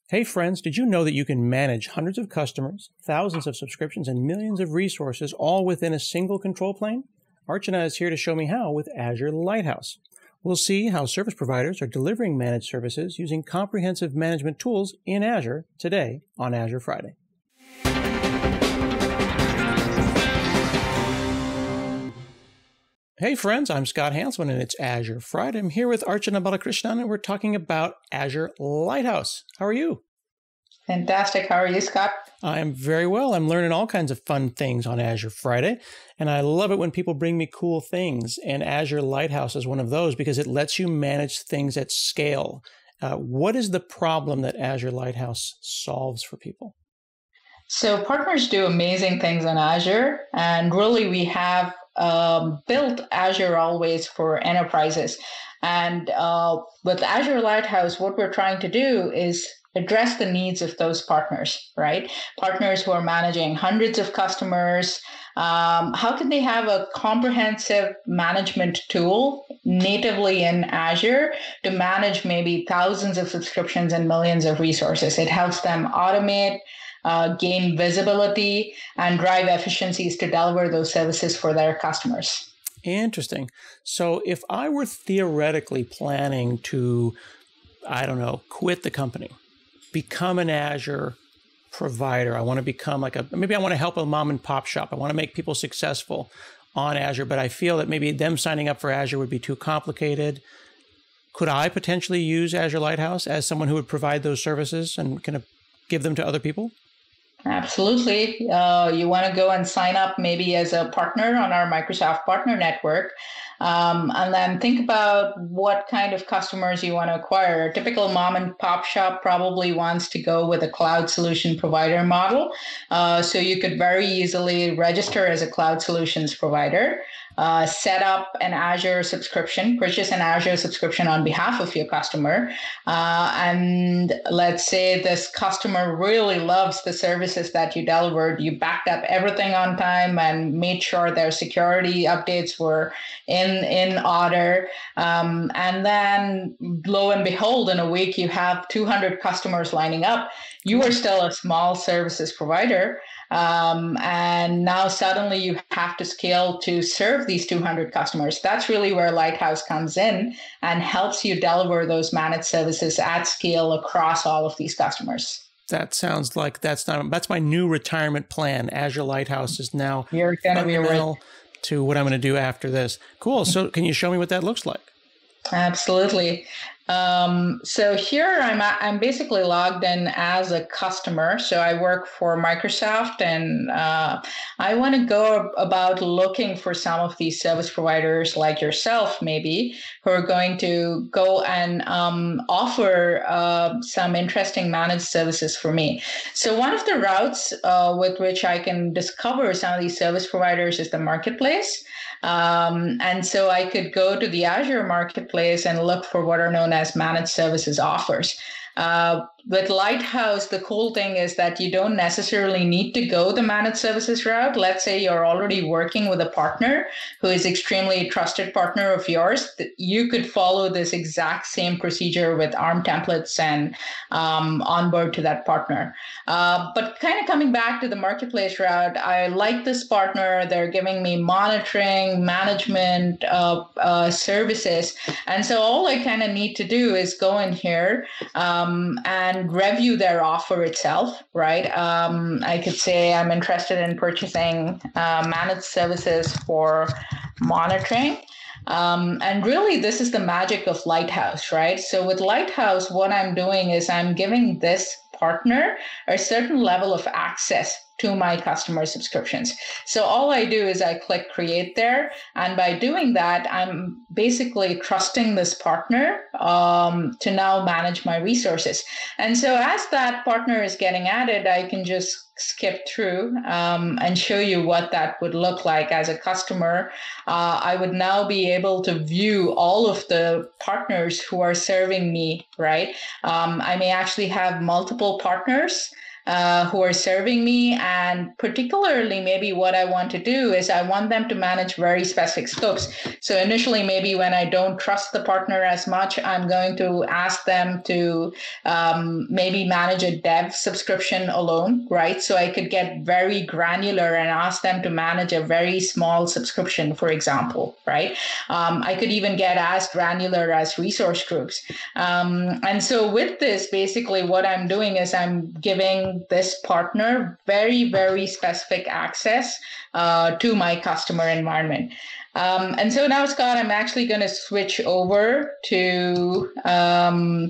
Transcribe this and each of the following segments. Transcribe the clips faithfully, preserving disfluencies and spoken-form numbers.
Hey friends, did you know that you can manage hundreds of customers, thousands of subscriptions, and millions of resources all within a single control plane? Archana is here to show me how with Azure Lighthouse. We'll see how service providers are delivering managed services using comprehensive management tools in Azure today on Azure Friday. Hey friends, I'm Scott Hanselman and it's Azure Friday. I'm here with Archana Balakrishnan and we're talking about Azure Lighthouse. How are you? Fantastic. How are you, Scott? I'm very well. I'm learning all kinds of fun things on Azure Friday, and I love it when people bring me cool things, and Azure Lighthouse is one of those because it lets you manage things at scale. Uh, what is the problem that Azure Lighthouse solves for people? So partners do amazing things on Azure, and really we have um, built Azure always for enterprises. And uh, with Azure Lighthouse, what we're trying to do is address the needs of those partners, right? Partners who are managing hundreds of customers. Um, how can they have a comprehensive management tool natively in Azure to manage maybe thousands of subscriptions and millions of resources? It helps them automate, uh, gain visibility, and drive efficiencies to deliver those services for their customers. Interesting. So if I were theoretically planning to, I don't know, quit the company, become an Azure provider. I want to become like a, maybe I want to help a mom and pop shop. I want to make people successful on Azure, but I feel that maybe them signing up for Azure would be too complicated. Could I potentially use Azure Lighthouse as someone who would provide those services and kind of give them to other people? Absolutely. Uh, you want to go and sign up maybe as a partner on our Microsoft Partner Network. Um, and then think about what kind of customers you want to acquire. A typical mom and pop shop probably wants to go with a cloud solution provider model. Uh, so you could very easily register as a cloud solutions provider, uh, set up an Azure subscription, purchase an Azure subscription on behalf of your customer. Uh, and let's say this customer really loves the services that you delivered. You backed up everything on time and made sure their security updates were in in order. Um, and then lo and behold, in a week, you have two hundred customers lining up. You are still a small services provider. Um, and now suddenly you have to scale to serve these two hundred customers. That's really where Lighthouse comes in and helps you deliver those managed services at scale across all of these customers. That sounds like that's not, that's my new retirement plan. Azure Lighthouse is now You're going to be right to what I'm going to do after this. Cool. So can you show me what that looks like? Absolutely. Um, so here I'm I'm basically logged in as a customer. So I work for Microsoft, and uh, I want to go about looking for some of these service providers like yourself, maybe, who are going to go and um, offer uh, some interesting managed services for me. So one of the routes uh, with which I can discover some of these service providers is the marketplace. Um, and so I could go to the Azure Marketplace and look for what are known as managed services offers. Uh, with Lighthouse, the cool thing is that you don't necessarily need to go the managed services route. Let's say you're already working with a partner who is extremely trusted partner of yours. You could follow this exact same procedure with A R M templates and um, onboard to that partner. Uh, but kind of coming back to the marketplace route, I like this partner. They're giving me monitoring, management uh, uh, services. And so all I kind of need to do is go in here um, and review their offer itself, right? Um, I could say I'm interested in purchasing uh, managed services for monitoring. Um, and really, this is the magic of Lighthouse, right? So with Lighthouse, what I'm doing is I'm giving this partner a certain level of access to my customer subscriptions. So all I do is I click create there. And by doing that, I'm basically trusting this partner um, to now manage my resources. And so as that partner is getting added, I can just skip through um, and show you what that would look like as a customer. Uh, I would now be able to view all of the partners who are serving me, right? Um, I may actually have multiple partners. uh, who are serving me. And particularly, maybe what I want to do is I want them to manage very specific scopes. So initially, maybe when I don't trust the partner as much, I'm going to ask them to um, maybe manage a dev subscription alone, right? So I could get very granular and ask them to manage a very small subscription, for example, right? Um, I could even get as granular as resource groups. Um, and so with this, basically what I'm doing is I'm giving this partner very, very specific access uh, to my customer environment. Um, and so now, Scott, I'm actually going to switch over to um,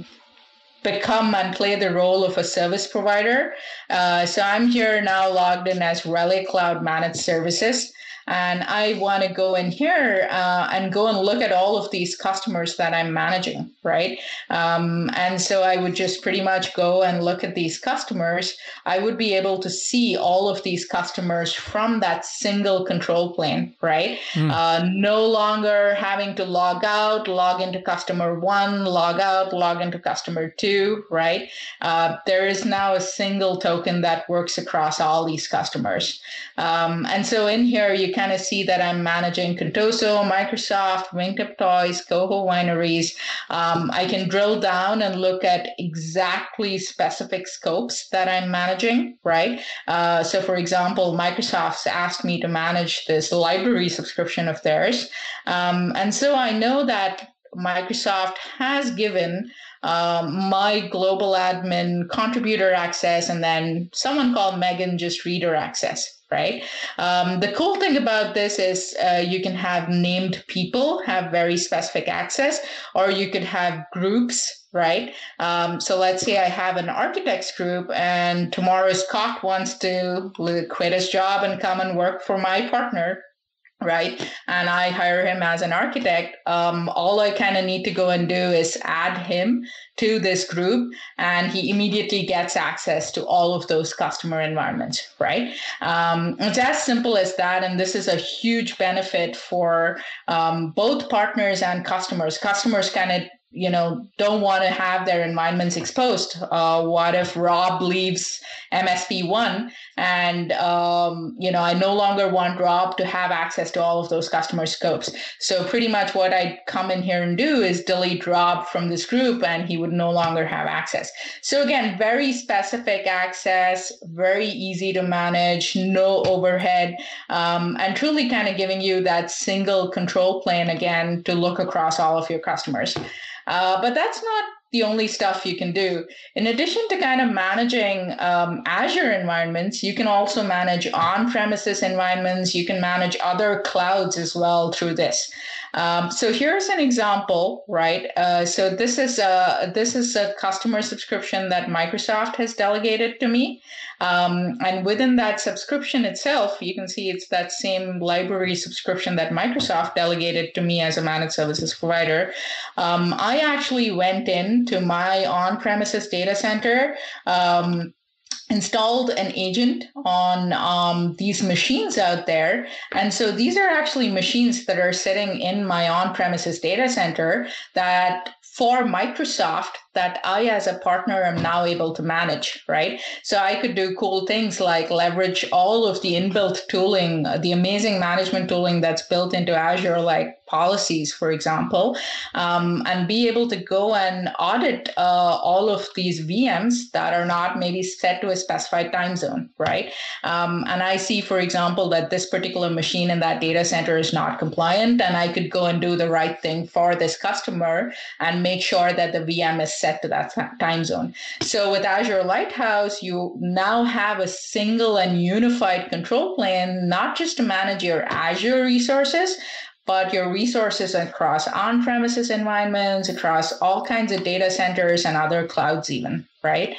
become and play the role of a service provider. Uh, so I'm here now logged in as Relay Cloud Managed Services. And I want to go in here uh, and go and look at all of these customers that I'm managing, right? Um, and so I would just pretty much go and look at these customers. I would be able to see all of these customers from that single control plane, right? Mm. Uh, no longer having to log out, log into customer one, log out, log into customer two, right? Uh, there is now a single token that works across all these customers. Um, and so in here, you kind of see that I'm managing Contoso, Microsoft, Wingtip Toys, Coho Wineries. Um, I can drill down and look at exactly specific scopes that I'm managing, right? Uh, so for example, Microsoft's asked me to manage this library subscription of theirs. Um, and so I know that Microsoft has given um, my global admin contributor access, and then someone called Megan just reader access. Right. Um, the cool thing about this is uh, you can have named people have very specific access, or you could have groups. Right. Um, so let's say I have an architects group, and tomorrow Scott wants to quit his job and come and work for my partner. Right. And I hire him as an architect. Um, all I kind of need to go and do is add him to this group, and he immediately gets access to all of those customer environments. Right. Um, it's as simple as that. And this is a huge benefit for um, both partners and customers. Customers kind of you know, don't want to have their environments exposed. Uh, what if Rob leaves M S P one and, um, you know, I no longer want Rob to have access to all of those customer scopes. So pretty much what I come in here and do is delete Rob from this group, and he would no longer have access. So again, very specific access, very easy to manage, no overhead, um, and truly kind of giving you that single control plane again to look across all of your customers. Uh, but that's not the only stuff you can do. In addition to kind of managing um, Azure environments, you can also manage on-premises environments. You can manage other clouds as well through this. Um, so here's an example, right? Uh, so this is a this is a customer subscription that Microsoft has delegated to me. Um, and within that subscription itself, you can see it's that same library subscription that Microsoft delegated to me as a managed services provider. Um, I actually went into my on-premises data center, um, installed an agent on um, these machines out there. And so these are actually machines that are sitting in my on-premises data center that for Microsoft that I, as a partner, am now able to manage, right? So I could do cool things like leverage all of the inbuilt tooling, the amazing management tooling that's built into Azure, like policies, for example, um, and be able to go and audit uh, all of these V Ms that are not maybe set to a specified time zone, right? Um, and I see, for example, that this particular machine in that data center is not compliant, and I could go and do the right thing for this customer and make sure that the V M is set to that time zone. So with Azure Lighthouse, you now have a single and unified control plane, not just to manage your Azure resources, but your resources across on-premises environments, across all kinds of data centers and other clouds even, right?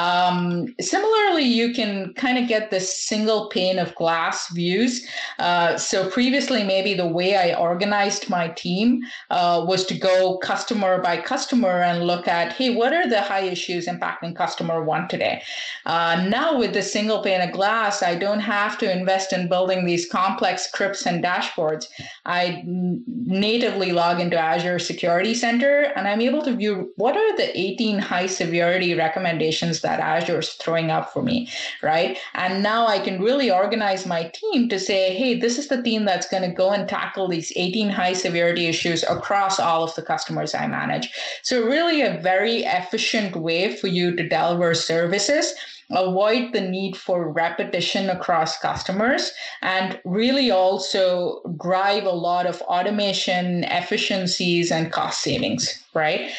Um, similarly, you can kind of get this single pane of glass views. Uh, so previously, maybe the way I organized my team uh, was to go customer by customer and look at, hey, what are the high issues impacting customer one today? Uh, now with the single pane of glass, I don't have to invest in building these complex scripts and dashboards. I natively log into Azure Security Center, and I'm able to view what are the eighteen high severity recommendations that Azure is throwing up for me, right? And now I can really organize my team to say, hey, this is the team that's going to go and tackle these eighteen high severity issues across all of the customers I manage. So really a very efficient way for you to deliver services, avoid the need for repetition across customers, and really also drive a lot of automation, efficiencies, and cost savings, right?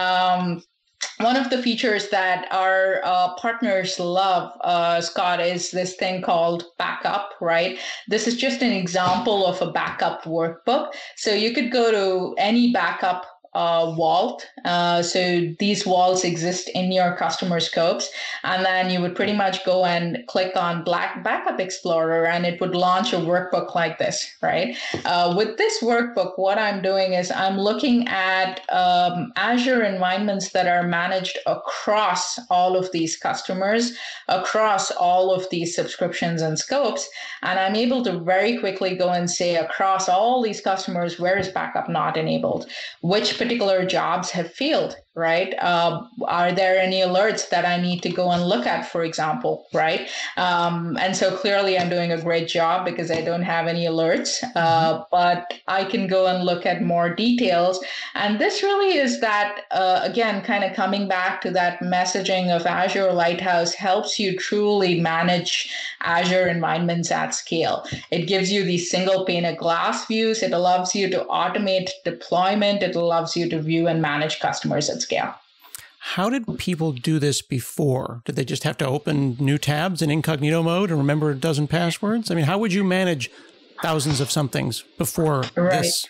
Um, One of the features that our uh, partners love, uh, Scott, is this thing called backup, right? This is just an example of a backup workbook. So you could go to any backup uh, vault. Uh, so these vaults exist in your customer scopes. And then you would pretty much go and click on Black Backup Explorer, and it would launch a workbook like this, right? Uh, with this workbook, what I'm doing is I'm looking at um, Azure environments that are managed across all of these customers, across all of these subscriptions and scopes. And I'm able to very quickly go and say across all these customers, where is backup not enabled? Which particular jobs have failed, right? Uh, are there any alerts that I need to go and look at, for example, right? Um, and so clearly I'm doing a great job because I don't have any alerts, uh, but I can go and look at more details. And this really is that, uh, again, kind of coming back to that messaging of Azure Lighthouse helps you truly manage Azure environments at scale. It gives you these single pane of glass views. It allows you to automate deployment. It allows you to view and manage customers at scale. How did people do this before? Did they just have to open new tabs in incognito mode and remember a dozen passwords? I mean, how would you manage thousands of somethings before right. this?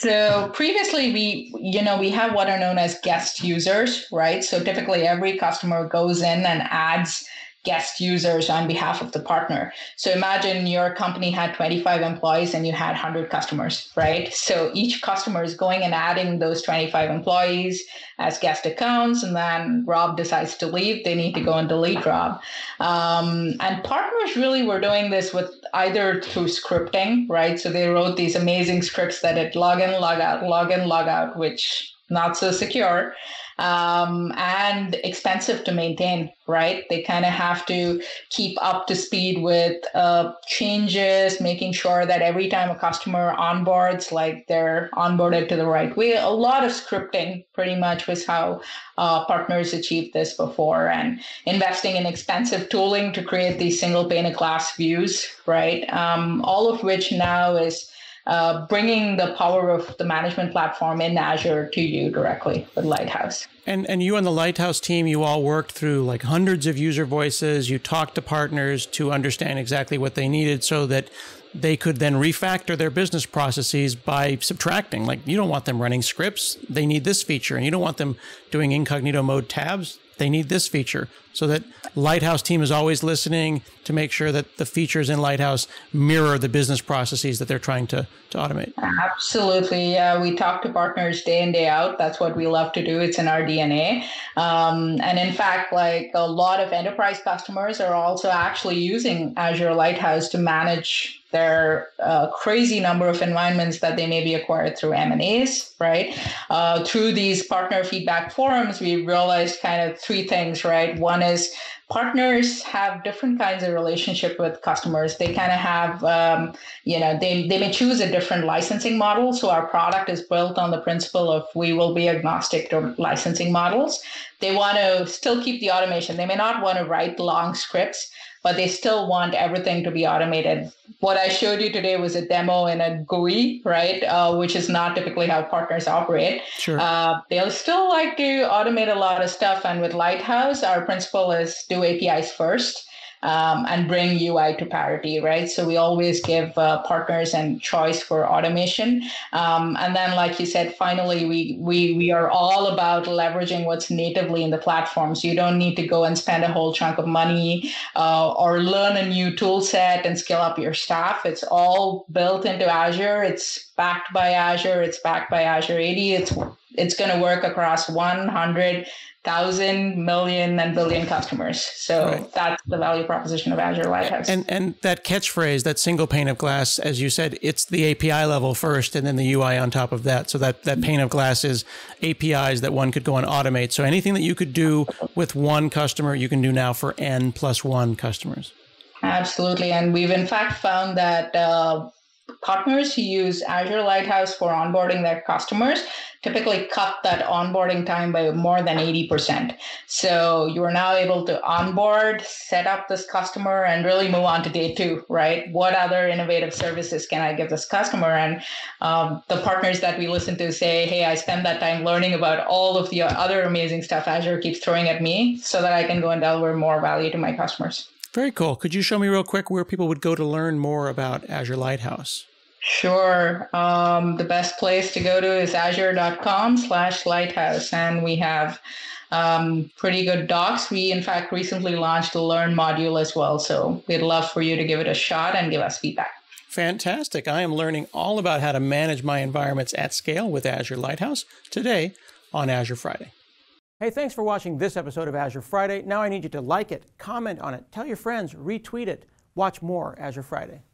So previously, we, you know, we have what are known as guest users, right? So typically every customer goes in and adds guest users on behalf of the partner. So imagine your company had twenty-five employees and you had one hundred customers, right? So each customer is going and adding those twenty-five employees as guest accounts, and then Rob decides to leave, they need to go and delete Rob. Um, and partners really were doing this with either through scripting, right? So they wrote these amazing scripts that it log in, log out, log in, log out, which not so secure. Um, and expensive to maintain, right? They kind of have to keep up to speed with uh, changes, making sure that every time a customer onboards, like they're onboarded to the right way. A lot of scripting pretty much was how uh, partners achieved this before, and investing in expensive tooling to create these single pane of glass views, right? Um, all of which now is Uh, bringing the power of the management platform in Azure to you directly with Lighthouse. And and you and the Lighthouse team, you all worked through like hundreds of user voices. You talked to partners to understand exactly what they needed so that they could then refactor their business processes by subtracting. Like, you don't want them running scripts. They need this feature. And you don't want them doing incognito mode tabs. They need this feature. So that Lighthouse team is always listening to make sure that the features in Lighthouse mirror the business processes that they're trying to, to automate. Absolutely. Uh, we talk to partners day in, day out. That's what we love to do. It's in our D N A. Um, and in fact, like a lot of enterprise customers are also actually using Azure Lighthouse to manage their uh, crazy number of environments that they may be acquired through M and As, right? Uh, through these partner feedback forums, we realized kind of three things, right? One is partners have different kinds of relationship with customers. They kind of have, um, you know, they, they may choose a different licensing model. So our product is built on the principle of we will be agnostic to licensing models. They want to still keep the automation. They may not want to write long scripts, but they still want everything to be automated. What I showed you today was a demo in a G U I, right? Uh, which is not typically how partners operate. Sure. Uh, they'll still like to automate a lot of stuff. And with Lighthouse, our principle is do A P Is first. Um, and bring U I to parity, right? So we always give uh, partners and choice for automation. Um, and then, like you said, finally, we we we are all about leveraging what's natively in the platform. So you don't need to go and spend a whole chunk of money uh, or learn a new tool set and scale up your staff. It's all built into Azure. It's backed by Azure. It's backed by Azure A D. It's it's going to work across one hundred thousand, million, and billion customers. So right. That's the value proposition of Azure Lighthouse. And and that catchphrase, that single pane of glass, as you said, it's the A P I level first and then the U I on top of that. So that, that pane of glass is A P Is that one could go and automate. So anything that you could do with one customer, you can do now for N plus one customers. Absolutely. And we've in fact found that uh, partners who use Azure Lighthouse for onboarding their customers typically cut that onboarding time by more than eighty percent. So you are now able to onboard, set up this customer, and really move on to day two, right? What other innovative services can I give this customer? And um, the partners that we listen to say, hey, I spend that time learning about all of the other amazing stuff Azure keeps throwing at me so that I can go and deliver more value to my customers. Very cool. Could you show me real quick where people would go to learn more about Azure Lighthouse? Sure. Um, the best place to go to is azure.com slash lighthouse. And we have um, pretty good docs. We, in fact, recently launched a Learn module as well. So we'd love for you to give it a shot and give us feedback. Fantastic. I am learning all about how to manage my environments at scale with Azure Lighthouse today on Azure Friday. Hey, thanks for watching this episode of Azure Friday. Now I need you to like it, comment on it, tell your friends, retweet it. Watch more Azure Friday.